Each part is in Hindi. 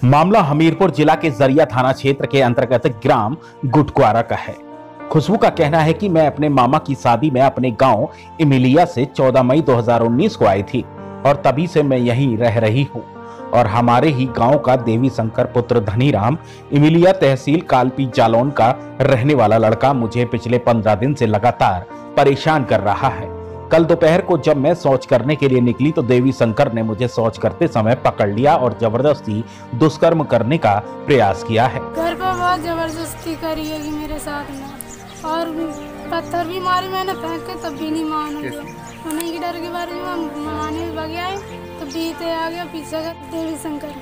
मामला हमीरपुर जिला के जरिया थाना क्षेत्र के अंतर्गत ग्राम गुटक्वारा का है। खुशबू का कहना है कि मैं अपने मामा की शादी में अपने गांव इमिलिया से 14 मई 2019 को आई थी और तभी से मैं यहीं रह रही हूं और हमारे ही गांव का देवी शंकर पुत्र धनीराम इमिलिया तहसील कालपी जालौन का रहने वाला लड़का मुझे पिछले 15 दिन से लगातार परेशान कर रहा है। कल दोपहर को जब मैं शौच करने के लिए निकली तो देवी शंकर ने मुझे शौच करते समय पकड़ लिया और जबरदस्ती दुष्कर्म करने का प्रयास किया है। घर पर बहुत जबरदस्ती करी है मेरे साथ में और पत्थर भी मारे मैंने फेंक के तब भी नहीं माना। उन्हीं के डर के बारे में माने भी बग आए तो बीते आ गया पीछे का देवी शंकर।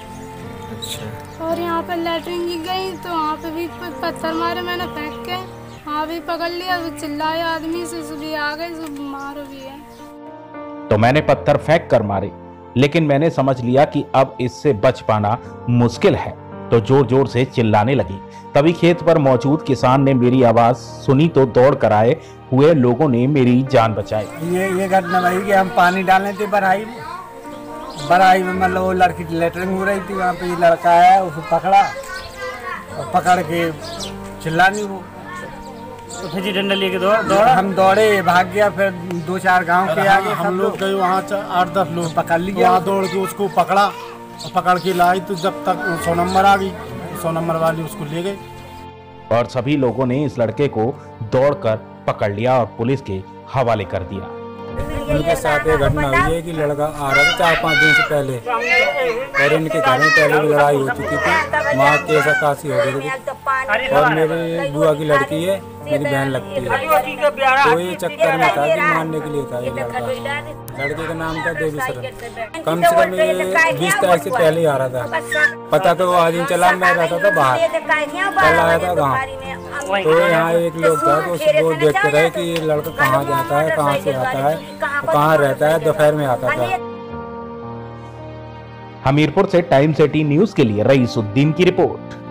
अच्छा। और यहाँ पर लैटरिन की गई तो वहाँ पे भी पत्थर मारे मैंने फेंक के, हाँ भी पकड़ लिया, चिल्लाए आदमी से सुबह आ गए, सब मार भी है। तो मैंने पत्थर फेंक कर मारे, लेकिन मैंने समझ लिया कि अब इससे बच पाना मुश्किल है तो जोर जोर से चिल्लाने लगी। तभी खेत पर मौजूद किसान ने मेरी आवाज सुनी तो दौड़ कर आए हुए लोगों ने मेरी जान बचाई। ये घटना भाई कि हम पानी डालने थे बराई में मतलब वो लड़की लेटरिंग हो रही थी, वहाँ पे ये लड़का आया, उसको पकड़ा और पकड़ के चिल्लानी वो तो फिर डंडा लेके दौड़ा, हम दौड़े, भाग गया। फिर 2-4 गांव के आगे हम लोग गए वहाँ 8-10 लोग पकड़ लिया, वहाँ दौड़ के उसको पकड़ा और पकड़ के लाई तो जब तक 100 नंबर आ गई, 100 नंबर वाली उसको ले गए और सभी लोगों ने इस लड़के को दौड़कर पकड़ लिया और पुलिस के हवाले कर दिया। उनके साथ ये घटना हुई है कि लड़का आ रहा था 4-5 दिन से पहले और इनके घर में पहले भी लड़ाई हो चुकी थी, माँ के ऐसा काशी हो गई थी और मेरी बुआ की लड़की है, मेरी बहन लगती है, तो ये चक्कर में था कि मारने के लिए था ये लड़के का नाम था देवी शरण। कम से कम ये 20 तारीख से पहले ही आ रहा था, पता तो आज दिन चला, मैं रहता था बाहर, कल आया था गाँव। तो यहाँ एक लोग था तो वो देखते रहे कि ये लड़का कहाँ जाता है, कहाँ से आता है, कहाँ रहता है, दोपहर में आता था। हमीरपुर से टाइम्स 18 न्यूज के लिए रईसुद्दीन की रिपोर्ट।